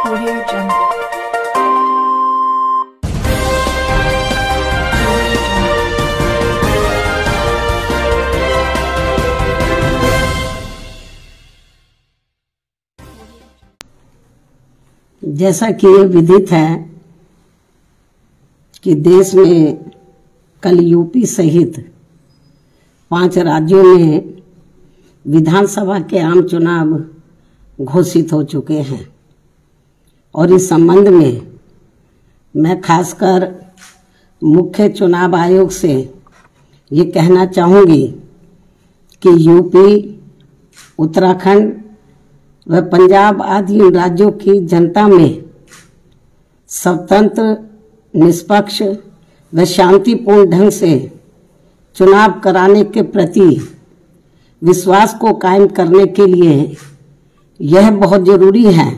Audio Jungle. जैसा कि ये विदित है कि देश में कल यूपी सहित 5 राज्यों में विधानसभा के आम चुनाव घोषित हो चुके हैं और इस संबंध में मैं खासकर मुख्य चुनाव आयोग से ये कहना चाहूँगी कि यूपी, उत्तराखंड व पंजाब आदि राज्यों की जनता में स्वतंत्र, निष्पक्ष व शांतिपूर्ण ढंग से चुनाव कराने के प्रति विश्वास को कायम करने के लिए यह बहुत जरूरी है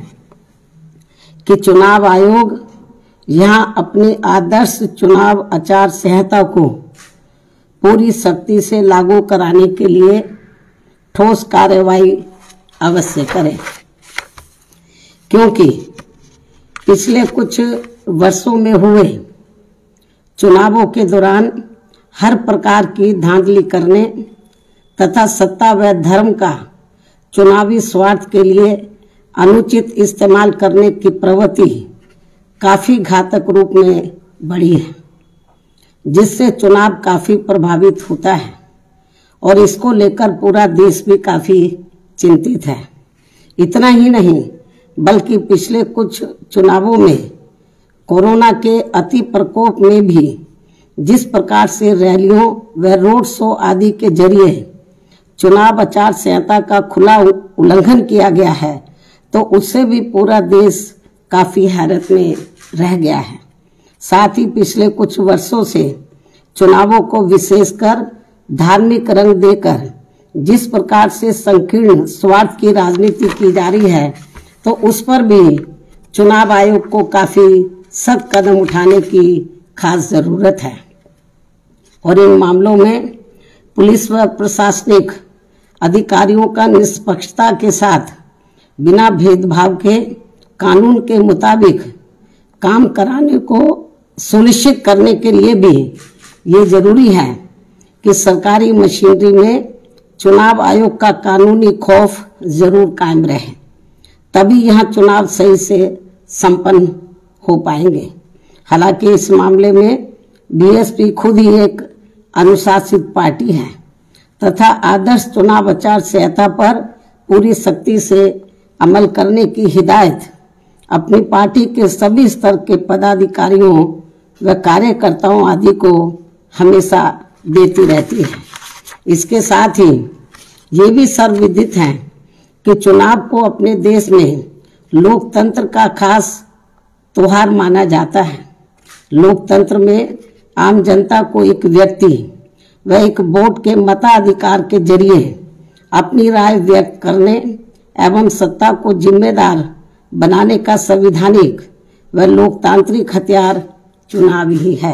कि चुनाव आयोग यहां अपनी आदर्श चुनाव आचार संहिता को पूरी सख्ती से लागू कराने के लिए ठोस कार्रवाई अवश्य करें, क्योंकि पिछले कुछ वर्षों में हुए चुनावों के दौरान हर प्रकार की धांधली करने तथा सत्ता व धर्म का चुनावी स्वार्थ के लिए अनुचित इस्तेमाल करने की प्रवृत्ति काफी घातक रूप में बढ़ी है, जिससे चुनाव काफी प्रभावित होता है और इसको लेकर पूरा देश भी काफी चिंतित है। इतना ही नहीं बल्कि पिछले कुछ चुनावों में कोरोना के अति प्रकोप में भी जिस प्रकार से रैलियों व रोड शो आदि के जरिए चुनाव आचार संहिता का खुला उल्लंघन किया गया है, तो उससे भी पूरा देश काफी हैरत में रह गया है। साथ ही पिछले कुछ वर्षों से चुनावों को विशेषकर धार्मिक रंग देकर जिस प्रकार से संकीर्ण स्वार्थ की राजनीति की जा रही है, तो उस पर भी चुनाव आयोग को काफी सख्त कदम उठाने की खास जरूरत है और इन मामलों में पुलिस व प्रशासनिक अधिकारियों का निष्पक्षता के साथ बिना भेदभाव के कानून के मुताबिक काम कराने को सुनिश्चित करने के लिए भी ये जरूरी है कि सरकारी मशीनरी में चुनाव आयोग का कानूनी खौफ जरूर कायम रहे, तभी यहाँ चुनाव सही से संपन्न हो पाएंगे। हालांकि इस मामले में बीएसपी खुद ही एक अनुशासित पार्टी है तथा आदर्श चुनाव आचार संहिता पर पूरी सख्ती से अमल करने की हिदायत अपनी पार्टी के सभी स्तर के पदाधिकारियों व कार्यकर्ताओं आदि को हमेशा देती रहती है। इसके साथ ही ये भी सर्वविदित है कि चुनाव को अपने देश में लोकतंत्र का खास त्योहार माना जाता है। लोकतंत्र में आम जनता को एक व्यक्ति व एक वोट के मताधिकार के जरिए अपनी राय व्यक्त करने एवं सत्ता को जिम्मेदार बनाने का संवैधानिक व लोकतांत्रिक हथियार चुनाव ही है।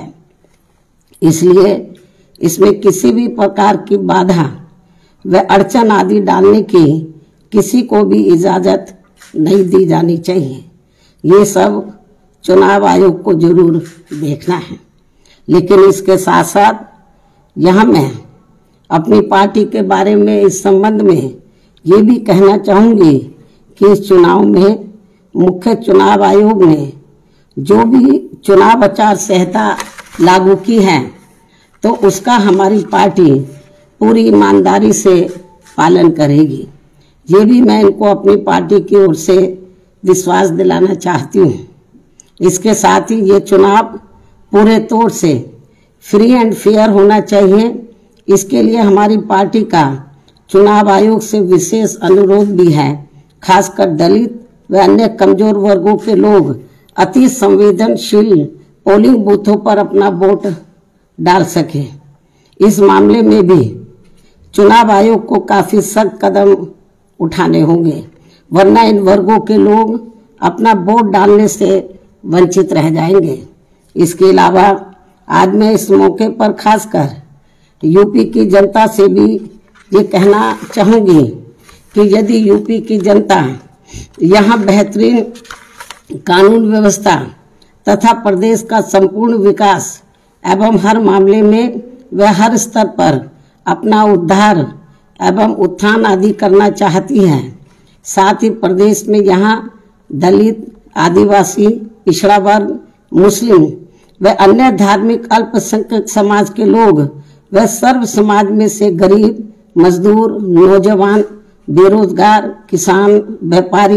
इसलिए इसमें किसी भी प्रकार की बाधा व अड़चन आदि डालने की किसी को भी इजाजत नहीं दी जानी चाहिए। ये सब चुनाव आयोग को जरूर देखना है। लेकिन इसके साथ साथ यहाँ मैं अपनी पार्टी के बारे में इस संबंध में ये भी कहना चाहूँगी कि इस चुनाव में मुख्य चुनाव आयोग ने जो भी चुनाव आचार संहिता लागू की है, तो उसका हमारी पार्टी पूरी ईमानदारी से पालन करेगी। ये भी मैं इनको अपनी पार्टी की ओर से विश्वास दिलाना चाहती हूँ। इसके साथ ही ये चुनाव पूरे तौर से फ्री एंड फेयर होना चाहिए। इसके लिए हमारी पार्टी का चुनाव आयोग से विशेष अनुरोध भी है, खासकर दलित व अन्य कमजोर वर्गों के लोग अति संवेदनशील पोलिंग बूथों पर अपना वोट डाल सके। इस मामले में भी चुनाव आयोग को काफी सख्त कदम उठाने होंगे, वरना इन वर्गों के लोग अपना वोट डालने से वंचित रह जाएंगे। इसके अलावा आज मैं इस मौके पर खासकर यूपी की जनता से भी ये कहना चाहूँगी कि यदि यूपी की जनता यहाँ बेहतरीन कानून व्यवस्था तथा प्रदेश का संपूर्ण विकास एवं हर मामले में वह हर स्तर पर अपना उद्धार एवं उत्थान आदि करना चाहती है। साथ ही प्रदेश में यहाँ दलित, आदिवासी, पिछड़ा वर्ग, मुस्लिम व अन्य धार्मिक अल्पसंख्यक समाज के लोग व सर्व समाज में से गरीब, मजदूर, नौजवान, बेरोजगार, किसान, व्यापारी,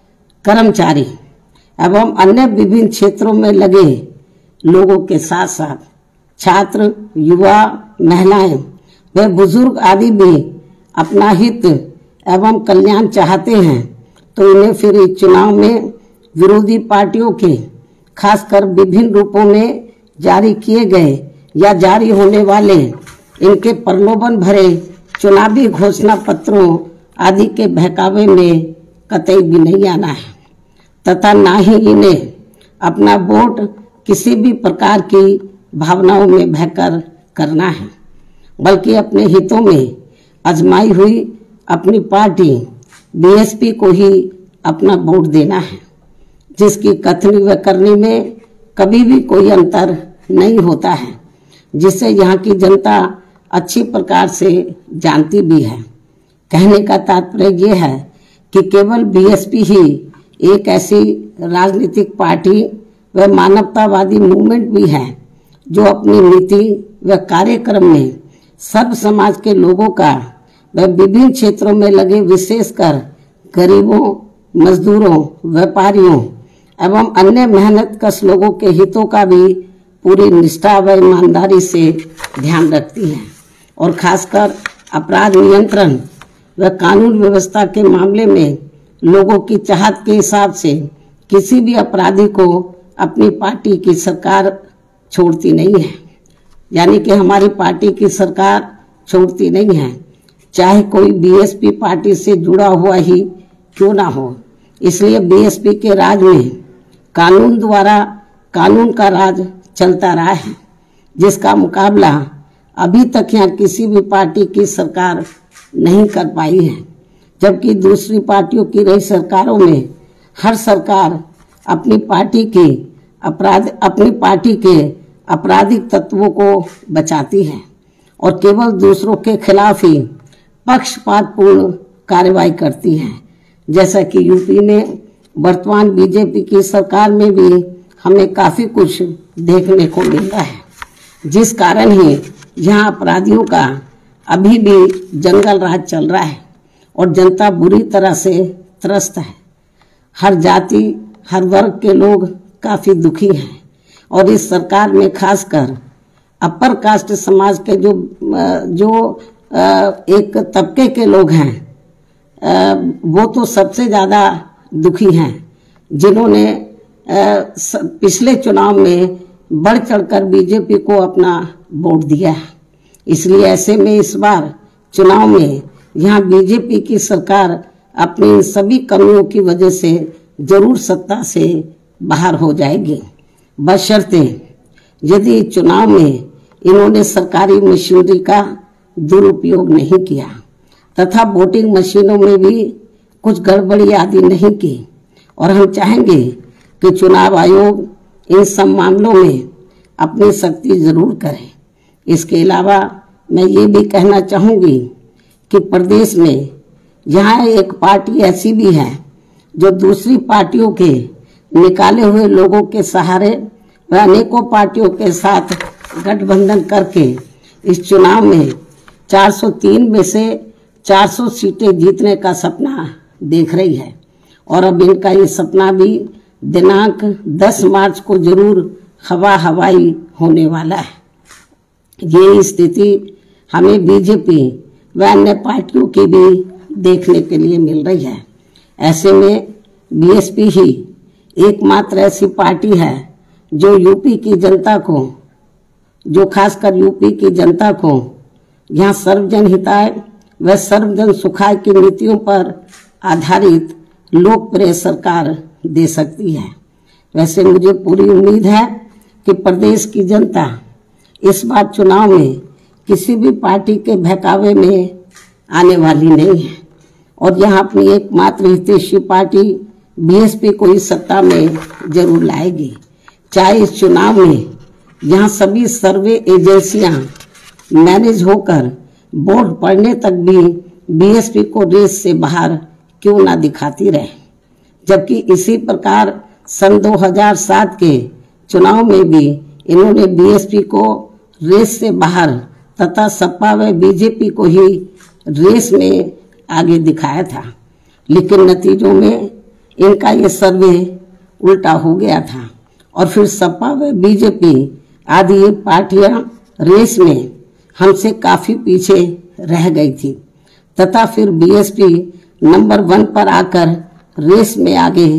कर्मचारी एवं अन्य विभिन्न क्षेत्रों में लगे लोगों के साथ साथ छात्र, युवा, महिलाएं व बुजुर्ग आदि भी अपना हित एवं कल्याण चाहते हैं, तो इन्हें फिर इस चुनाव में विरोधी पार्टियों के खासकर विभिन्न रूपों में जारी किए गए या जारी होने वाले इनके प्रलोभन भरे चुनावी घोषणा पत्रों आदि के बहकावे में कतई भी नहीं आना है तथा ना ही इन्हें अपना वोट किसी भी प्रकार की भावनाओं में बहकर करना है, बल्कि अपने हितों में आजमाई हुई अपनी पार्टी बीएसपी को ही अपना वोट देना है, जिसकी कथनी व करनी में कभी भी कोई अंतर नहीं होता है, जिसे यहाँ की जनता अच्छी प्रकार से जानती भी है। कहने का तात्पर्य ये है कि केवल बीएसपी ही एक ऐसी राजनीतिक पार्टी व मानवतावादी मूवमेंट भी है जो अपनी नीति व कार्यक्रम में सर्व समाज के लोगों का व विभिन्न क्षेत्रों में लगे विशेषकर गरीबों, मजदूरों, व्यापारियों एवं अन्य मेहनतकश लोगों के हितों का भी पूरी निष्ठा व ईमानदारी से ध्यान रखती है और खासकर अपराध नियंत्रण व कानून व्यवस्था के मामले में लोगों की चाहत के हिसाब से किसी भी अपराधी को अपनी पार्टी की सरकार छोड़ती नहीं है। यानी कि हमारी पार्टी की सरकार छोड़ती नहीं है, चाहे कोई बीएसपी पार्टी से जुड़ा हुआ ही क्यों ना हो। इसलिए बीएसपी के राज में कानून द्वारा कानून का राज चलता रहा है, जिसका मुकाबला अभी तक यहाँ किसी भी पार्टी की सरकार नहीं कर पाई है। जबकि दूसरी पार्टियों की रही सरकारों में हर सरकार अपनी पार्टी के आपराधिक तत्वों को बचाती है और केवल दूसरों के खिलाफ ही पक्षपातपूर्ण कार्रवाई करती है। जैसा कि यूपी में वर्तमान बीजेपी की सरकार में भी हमें काफी कुछ देखने को मिल रहा है, जिस कारण ही यहाँ अपराधियों का अभी भी जंगल राज चल रहा है और जनता बुरी तरह से त्रस्त है। हर जाति, हर वर्ग के लोग काफी दुखी हैं और इस सरकार में खासकर अपर कास्ट समाज के जो एक तबके के लोग हैं, वो तो सबसे ज्यादा दुखी हैं, जिन्होंने पिछले चुनाव में बढ़ चढ़कर बीजेपी को अपना वोट दिया है। इसलिए ऐसे में इस बार चुनाव में यहाँ बीजेपी की सरकार अपनी सभी कमियों की वजह से जरूर सत्ता से बाहर हो जाएगी, बशर्ते यदि चुनाव में इन्होंने सरकारी मशीनरी का दुरुपयोग नहीं किया तथा वोटिंग मशीनों में भी कुछ गड़बड़ी आदि नहीं की। और हम चाहेंगे कि चुनाव आयोग इन सब मामलों में अपनी सख्ती जरूर करे। इसके अलावा मैं ये भी कहना चाहूंगी कि प्रदेश में यहाँ एक पार्टी ऐसी भी है जो दूसरी पार्टियों के निकाले हुए लोगों के सहारे व अनेकों पार्टियों के साथ गठबंधन करके इस चुनाव में 403 में से 400 सीटें जीतने का सपना देख रही है और अब इनका ये सपना भी दिनांक 10 मार्च को जरूर हवाई होने वाला है। ये स्थिति हमें बीजेपी व अन्य पार्टियों की भी देखने के लिए मिल रही है। ऐसे में बीएसपी ही एकमात्र ऐसी पार्टी है जो यूपी की जनता को, जो खासकर यूपी की जनता को यहाँ सर्वजन हिताय व सर्वजन सुखाय की नीतियों पर आधारित लोकप्रिय सरकार दे सकती है। वैसे मुझे पूरी उम्मीद है कि प्रदेश की जनता इस बार चुनाव में किसी भी पार्टी के बहकावे में आने वाली नहीं है और यहाँ अपनी एकमात्र हितैषी पार्टी बीएसपी को ही सत्ता में जरूर लाएगी। चाहे इस चुनाव में यहाँ सभी सर्वे एजेंसियां मैनेज होकर वोट पड़ने तक भी बीएसपी को रेस से बाहर क्यों ना दिखाती रहे, जबकि इसी प्रकार सन 2007 के चुनाव में भी इन्होंने बीएसपी को रेस से बाहर तथा सपा व बीजेपी को ही रेस में आगे दिखाया था। लेकिन नतीजों में इनका ये सर्वे उल्टा हो गया था और फिर सपा व बीजेपी आदि ये पार्टियां रेस में हमसे काफी पीछे रह गई थी तथा फिर बीएसपी नंबर 1 पर आकर रेस में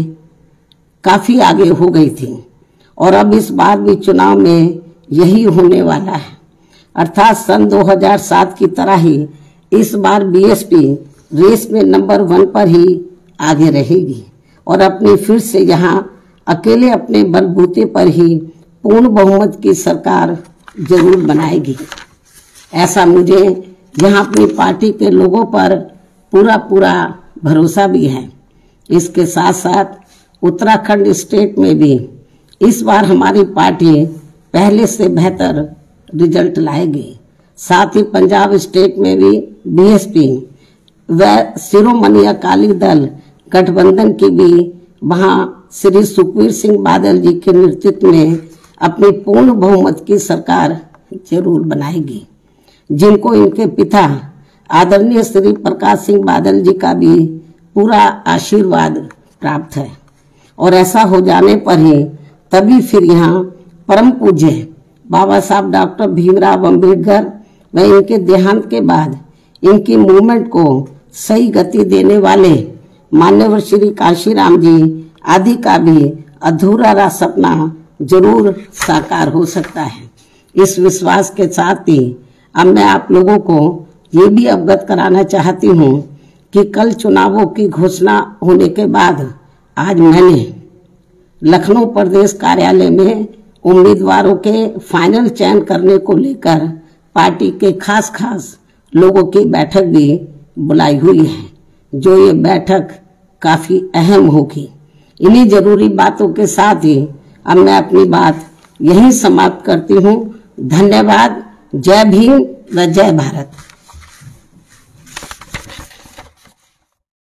काफी आगे हो गई थी और अब इस बार भी चुनाव में यही होने वाला है। अर्थात सन 2007 की तरह ही इस बार बीएसपी रेस में नंबर 1 पर ही आगे रहेगी और अपनी फिर से यहाँ अकेले अपने बलबूते पर ही पूर्ण बहुमत की सरकार जरूर बनाएगी। ऐसा मुझे यहाँ अपनी पार्टी के लोगों पर पूरा भरोसा भी है। इसके साथ साथ उत्तराखंड स्टेट में भी इस बार हमारी पार्टी पहले से बेहतर रिजल्ट लाएगी। साथ ही पंजाब स्टेट में भी बीएसपी व शिरोमणि अकाली दल गठबंधन की भी वहां श्री सुखबीर सिंह बादल जी के नेतृत्व में अपनी पूर्ण बहुमत की सरकार जरूर बनाएगी, जिनको इनके पिता आदरणीय श्री प्रकाश सिंह बादल जी का भी पूरा आशीर्वाद प्राप्त है। और ऐसा हो जाने पर ही तभी फिर यहाँ परम पूज्य बाबा साहब डॉक्टर भीमराव अम्बेडकर व इनके देहांत के बाद इनकी मूवमेंट को सही गति देने वाले मान्यवर श्री काशीराम जी आदि का भी अधूरा रहा सपना जरूर साकार हो सकता है। इस विश्वास के साथ ही अब मैं आप लोगों को ये भी अवगत कराना चाहती हूँ कि कल चुनावों की घोषणा होने के बाद आज मैंने लखनऊ प्रदेश कार्यालय में उम्मीदवारों के फाइनल चयन करने को लेकर पार्टी के खास लोगों की बैठक भी बुलाई हुई है, जो ये बैठक काफी अहम होगी। इन्हीं जरूरी बातों के साथ ही अब मैं अपनी बात यहीं समाप्त करती हूँ। धन्यवाद। जय भीम व जय भारत।